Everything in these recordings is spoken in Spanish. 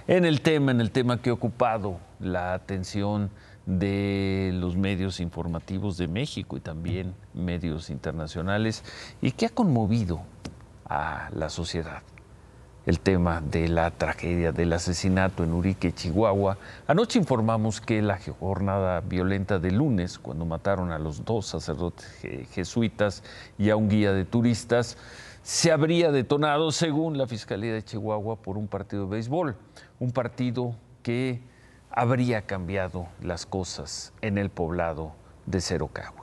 en el tema que ha ocupado la atención de los medios informativos de México y también medios internacionales y que ha conmovido a la sociedad. El tema de la tragedia del asesinato en Urique, Chihuahua. Anoche informamos que la jornada violenta de lunes, cuando mataron a los 2 sacerdotes jesuitas y a un guía de turistas, se habría detonado, según la Fiscalía de Chihuahua, por un partido de béisbol. Un partido que habría cambiado las cosas en el poblado de Cerocahui.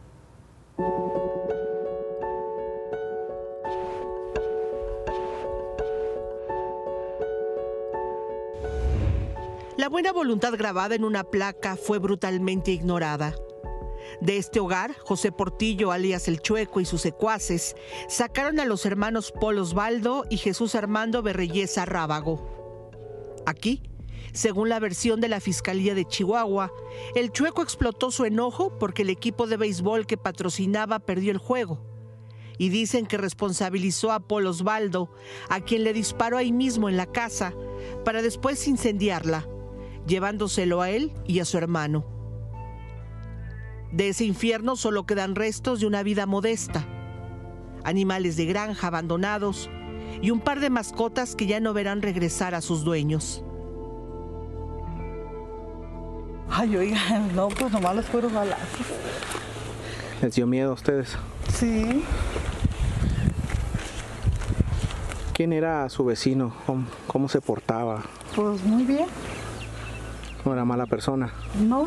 La buena voluntad grabada en una placa fue brutalmente ignorada. De este hogar, José Portillo, alias El Chueco, y sus secuaces sacaron a los hermanos Paul Osvaldo y Jesús Armando Berreyesa Rábago. Aquí, según la versión de la Fiscalía de Chihuahua, El Chueco explotó su enojo porque el equipo de béisbol que patrocinaba perdió el juego. Y dicen que responsabilizó a Paul Osvaldo, a quien le disparó ahí mismo en la casa, para después incendiarla, llevándoselo a él y a su hermano. De ese infierno solo quedan restos de una vida modesta, animales de granja abandonados y un par de mascotas que ya no verán regresar a sus dueños. Ay, oigan, no, pues nomás los fueron balazos. ¿Les dio miedo a ustedes? Sí. ¿Quién era su vecino? ¿Cómo se portaba? Pues muy bien. ¿No era mala persona? No.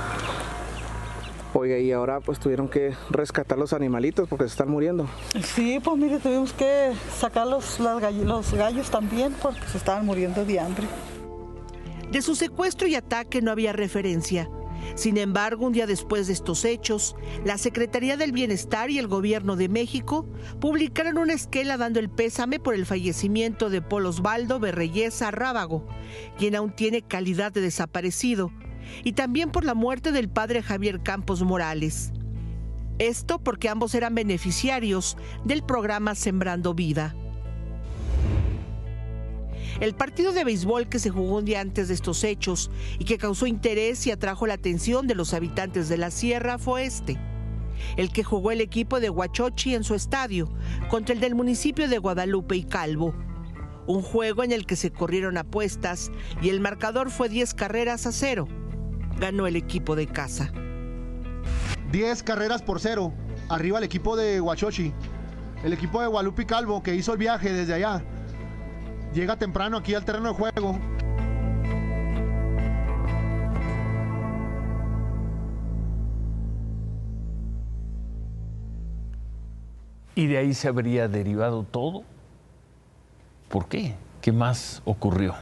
Oiga, y ahora pues tuvieron que rescatar los animalitos porque se están muriendo. Sí, pues mire, tuvimos que sacar los gallos también porque se estaban muriendo de hambre. De su secuestro y ataque no había referencia. Sin embargo, un día después de estos hechos, la Secretaría del Bienestar y el Gobierno de México publicaron una esquela dando el pésame por el fallecimiento de Paul Osvaldo Berreyesa Rábago, quien aún tiene calidad de desaparecido, y también por la muerte del padre Javier Campos Morales. Esto porque ambos eran beneficiarios del programa Sembrando Vida. El partido de béisbol que se jugó un día antes de estos hechos y que causó interés y atrajo la atención de los habitantes de la sierra fue el que jugó el equipo de Huachochi en su estadio contra el del municipio de Guadalupe y Calvo. Un juego en el que se corrieron apuestas y el marcador fue 10-0. Ganó el equipo de casa. 10-0. Arriba el equipo de Huachochi. El equipo de Guadalupe y Calvo, que hizo el viaje desde allá, llega temprano aquí al terreno de juego. ¿Y de ahí se habría derivado todo? ¿Por qué? ¿Qué más ocurrió?